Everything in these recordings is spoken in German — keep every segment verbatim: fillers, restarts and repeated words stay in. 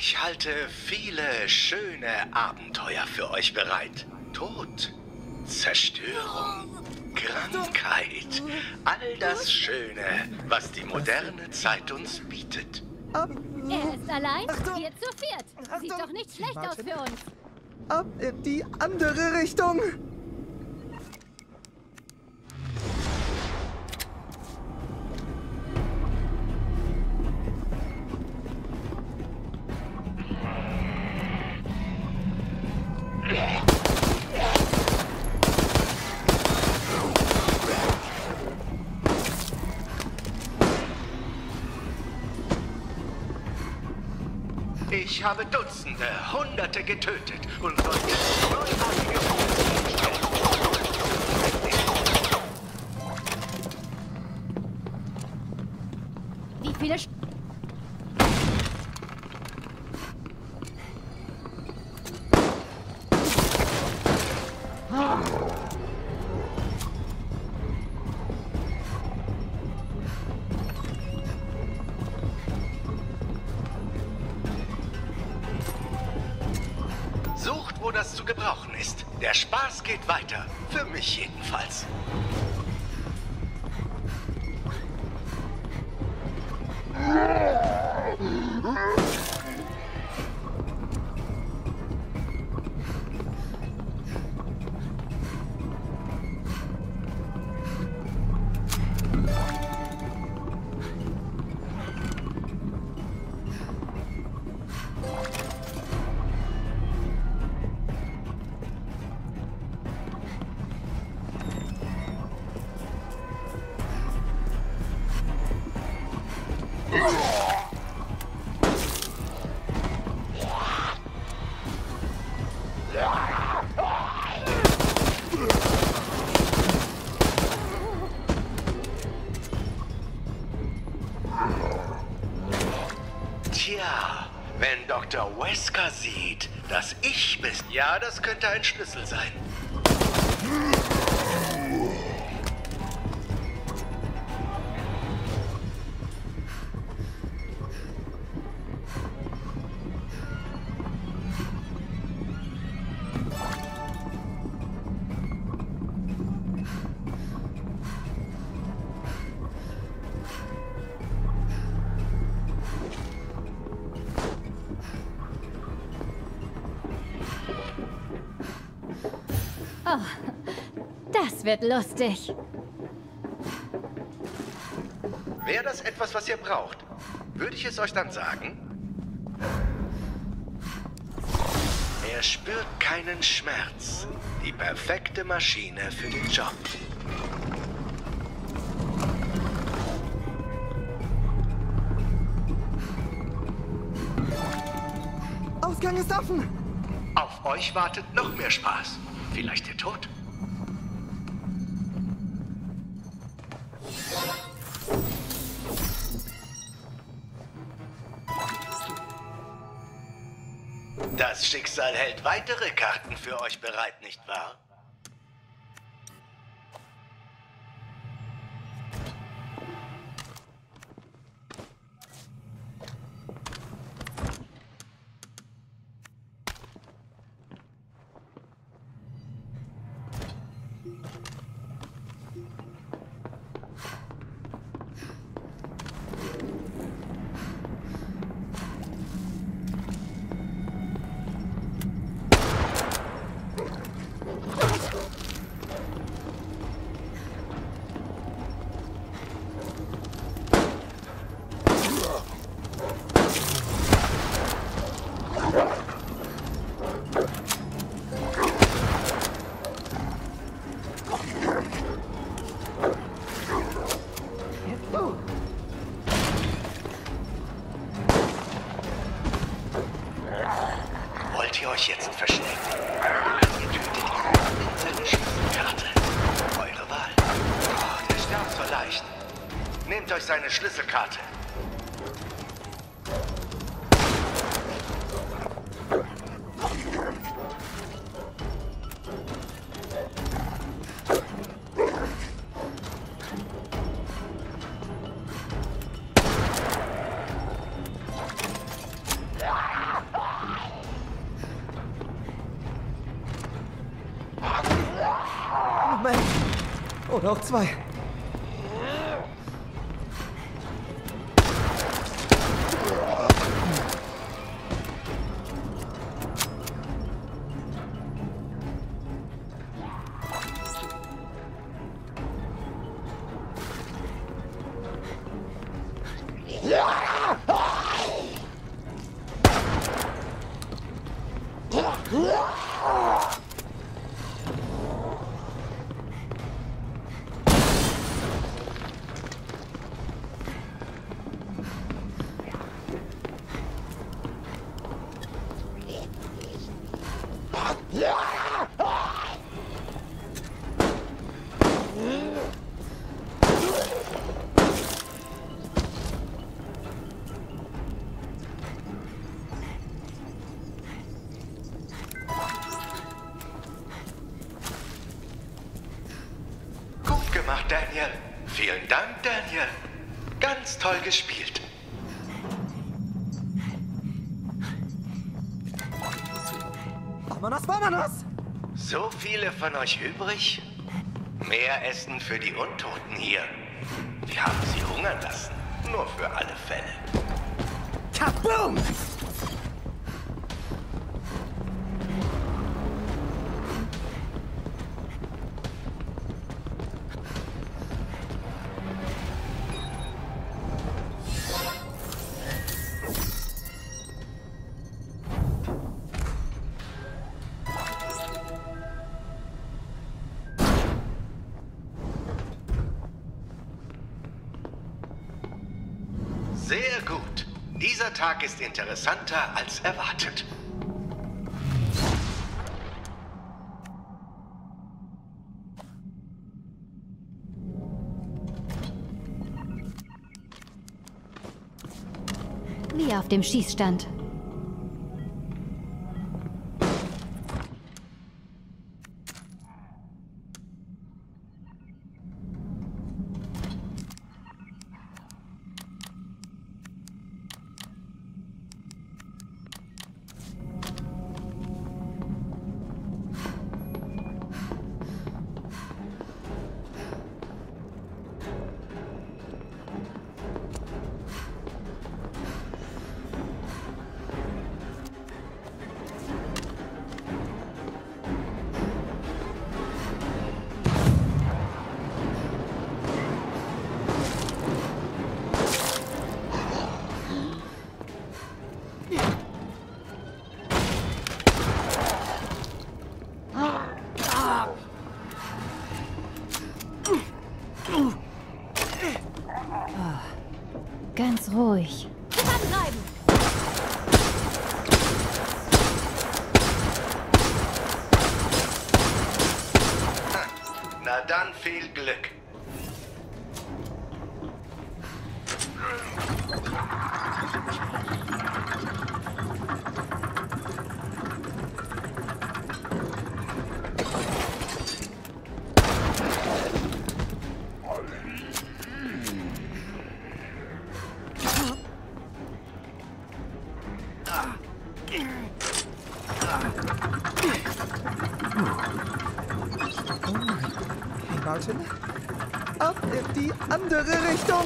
Ich halte viele schöne Abenteuer für euch bereit. Tod, Zerstörung, Krankheit, all das Schöne, was die moderne Zeit uns bietet. Ab, Er ist allein, Achtung! wir zu viert. Sieht Achtung! doch nicht schlecht aus Warte. für uns. ab in die andere Richtung. Ich habe Dutzende, Hunderte getötet und soll jetzt neuartige Formen stellen. Wie viele... Sch Sucht, wo das zu gebrauchen ist. Der Spaß geht weiter. Für mich jedenfalls. Tja, wenn Doktor Wesker sieht, dass ich bin... Ja, das könnte ein Schlüssel sein. Oh, das wird lustig. Wäre das etwas, was ihr braucht, würde ich es euch dann sagen? Er spürt keinen Schmerz. Die perfekte Maschine für den Job. Ausgang ist offen. Auf euch wartet noch mehr Spaß. Vielleicht der Tod. Das Schicksal hält weitere Karten für euch bereit, nicht wahr? Wollt ihr euch jetzt verstecken? Ihr tötet ihn mit seiner Schlüsselkarte. Eure Wahl. Oh, der sterbt so leicht. Nehmt euch seine Schlüsselkarte. Oder auch zwei. Gut gemacht, Daniel. Vielen Dank, Daniel. Ganz toll gespielt. Vamonos, vamonos! So viele von euch übrig? Mehr Essen für die Untoten hier. Wir haben sie hungern lassen. Nur für alle Fälle. Kaboom! Sehr gut. Dieser Tag ist interessanter als erwartet. Wie auf dem Schießstand. Ganz ruhig. Zusammenbleiben! Na dann viel Glück. Martin, ab in die andere Richtung!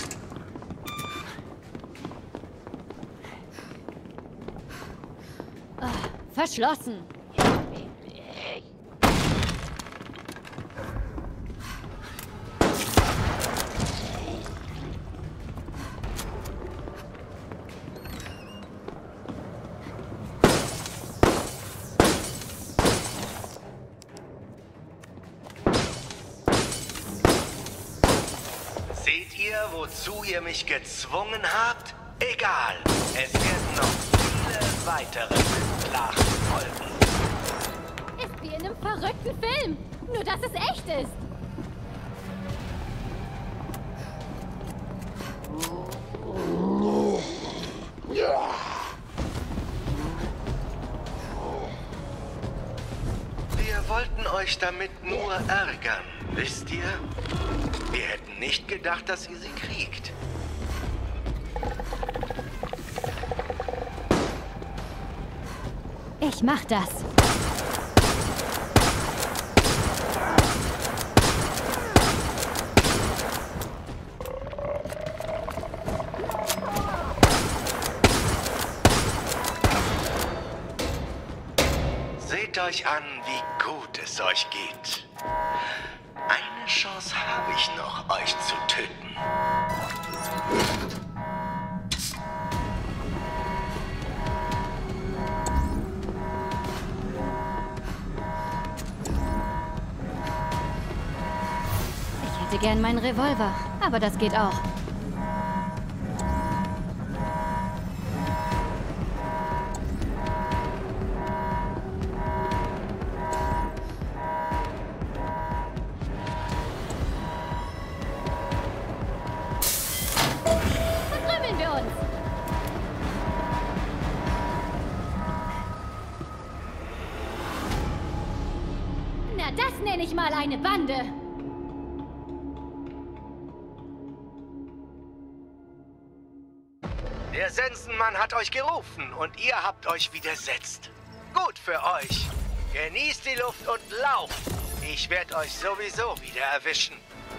Ah, verschlossen. Seht ihr, wozu ihr mich gezwungen habt? Egal. Es werden noch viele weitere Schlachten folgen. Ist wie in einem verrückten Film. Nur, dass es echt ist. Wir wollten euch damit nur ärgern, wisst ihr? Wir hätten nicht gedacht, dass ihr sie kriegt. Ich mach das. euch an, wie gut es euch geht. Eine Chance habe ich noch, euch zu töten. Ich hätte gern meinen Revolver, aber das geht auch. Verkrümeln wir uns! Na, das nenne ich mal eine Bande. Der Sensenmann hat euch gerufen und ihr habt euch widersetzt. Gut für euch. Genießt die Luft und lauft. Ich werde euch sowieso wieder erwischen.